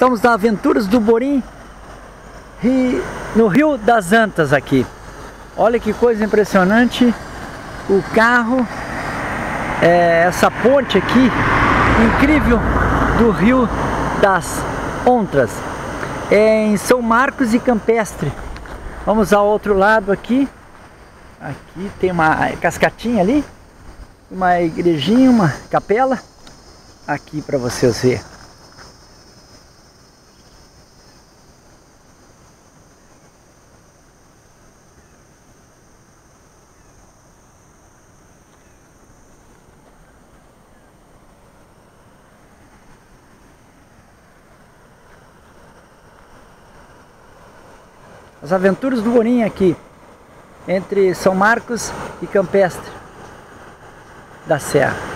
estamos na Aventuras do Borim, no Rio das Antas aqui. Olha que coisa impressionante, o carro, essa ponte aqui, incrível, do Rio das Ontras, em São Marcos e Campestre. Vamos ao outro lado aqui. Aqui tem uma cascatinha ali, uma igrejinha, uma capela, aqui para vocês verem. As Aventuras do Borim aqui, entre São Marcos e Campestre da Serra.